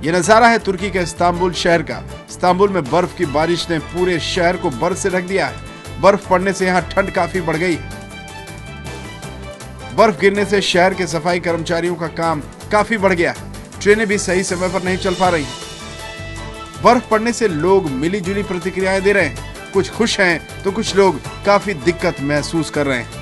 ये नजारा है तुर्की के इस्तांबुल शहर का। इस्तांबुल में बर्फ की बारिश ने पूरे शहर को बर्फ से ढक दिया है। बर्फ पड़ने से यहाँ ठंड काफी बढ़ गई। बर्फ गिरने से शहर के सफाई कर्मचारियों का काम काफी बढ़ गया। ट्रेनें भी सही समय पर नहीं चल पा रही। बर्फ पड़ने से लोग मिली जुली प्रतिक्रियाएं दे रहे हैं। कुछ खुश हैं तो कुछ लोग काफी दिक्कत महसूस कर रहे हैं।